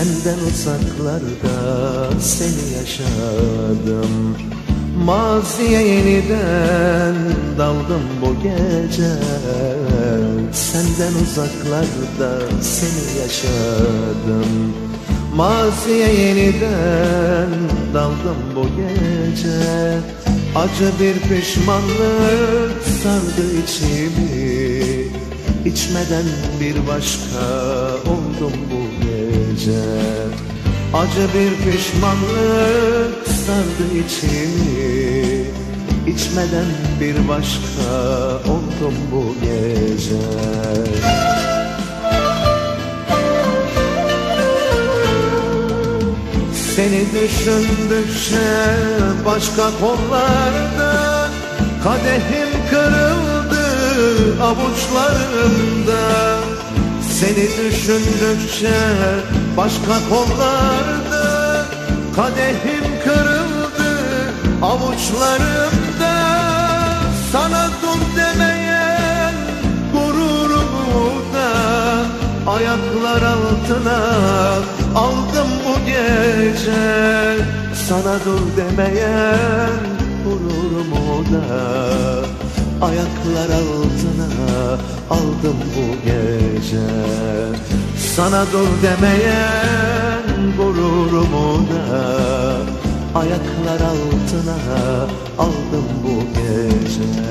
Senden uzaklarda seni yaşadım. Maziye yeniden daldım bu gece. Senden uzaklarda seni yaşadım. Maziye yeniden daldım bu gece. Acı bir pişmanlık sardı içimi. İçmeden bir başka oldum bu gece. Acı bir pişmanlık sardı içimi. İçmeden bir başka oldum bu gece. Seni düşündükçe başka kollarda kadehim kırıldı avuçlarımda. Seni düşündükçe başka kollarda kadehim kırıldı avuçlarımda. Sana dur demeyen gururumu da ayaklar altına aldım bu gece. Sana dur demeyen gururumu da ayaklar altına aldım bu gece. Sana dur demeyen gururumu da ayaklar altına aldım bu gece.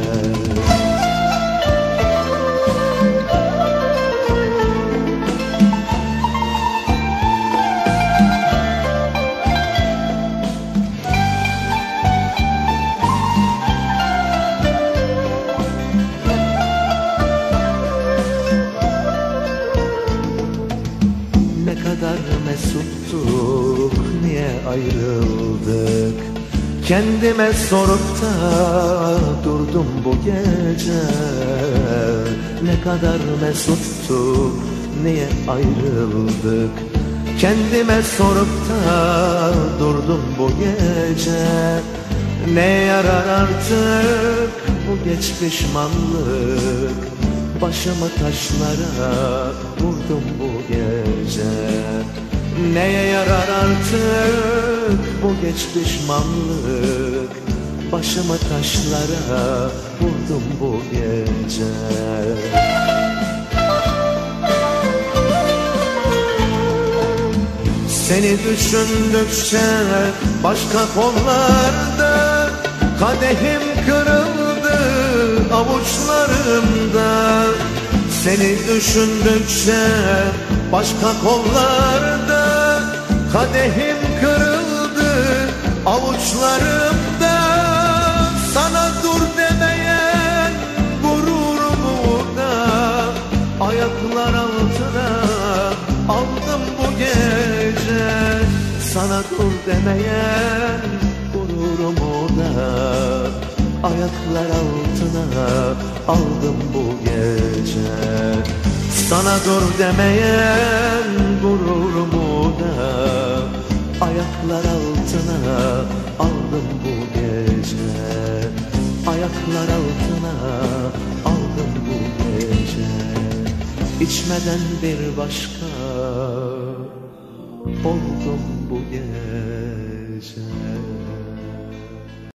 Ne kadar mesuttuk, niye ayrıldık? Kendime sorup da durdum bu gece. Ne kadar mesuttuk, niye ayrıldık? Kendime sorup da durdum bu gece. Ne yarar artık bu geç pişmanlık? Başımı taşlara vurdum bu gece. Neye yarar artık bu geç pişmanlık? Başımı taşlara vurdum bu gece. Seni düşündükçe başka kollarda kadehim kırıldı avuçlarımda. Seni düşündükçe başka kollarda kadehim kırıldı avuçlarımda. Sana dur demeyen gururumu da ayaklar altına aldım bu gece. Sana dur demeyen gururumu da ayaklar altına aldım bu gece. Sana dur demeyen gururumu da ayaklar altına aldım bu gece. Ayaklar altına aldım bu gece. İçmeden bir başka oldum bu gece.